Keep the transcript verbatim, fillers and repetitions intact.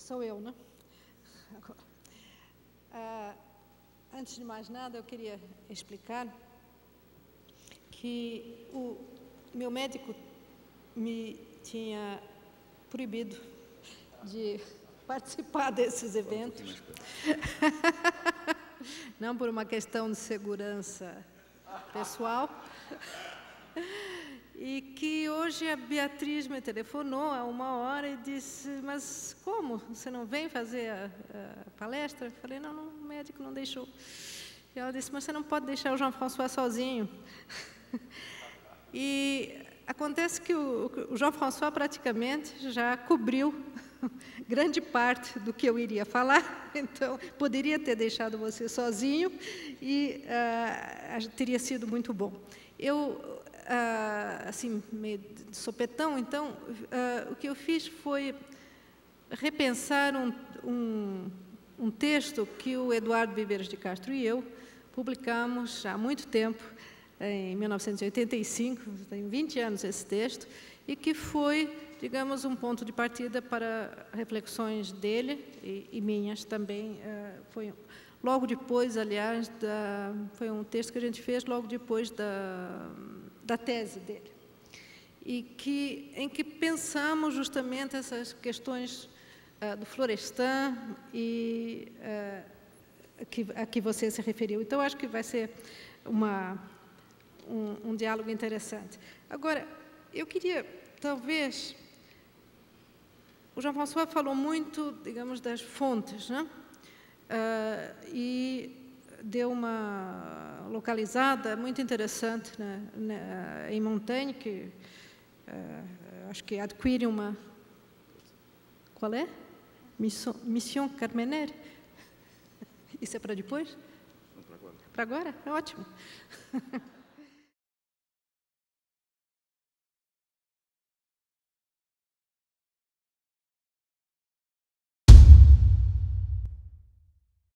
Sou eu, né? Agora. Ah, antes de mais nada, eu queria explicar que o meu médico me tinha proibido de participar desses eventos. Não por uma questão de segurança pessoal. E que hoje a Beatriz me telefonou há uma hora e disse, mas como? Você não vem fazer a, a palestra? Eu falei, não, não, o médico não deixou. E ela disse, mas você não pode deixar o Jean-François sozinho. E acontece que o, o Jean-François praticamente já cobriu grande parte do que eu iria falar, então poderia ter deixado você sozinho e uh, teria sido muito bom. Eu, uh, assim, meio de sopetão, então, uh, o que eu fiz foi repensar um, um, um texto que o Eduardo Viveiros de Castro e eu publicamos há muito tempo, em mil novecentos e oitenta e cinco, tem vinte anos esse texto, e que foi, digamos, um ponto de partida para reflexões dele e, e minhas também. Uh, foi logo depois, aliás, da, foi um texto que a gente fez logo depois da, da tese dele, e que, em que pensamos justamente essas questões uh, do Florestan e uh, que, a que você se referiu. Então, acho que vai ser uma, um, um diálogo interessante. Agora, eu queria, talvez, o Jean-François falou muito, digamos, das fontes, né? Uh, e deu uma localizada muito interessante, né, né, em Montaigne, que uh, acho que adquire uma... Qual é? Mission, Mission Carmenere? Isso é para depois? Não, para agora. Para agora? É ótimo.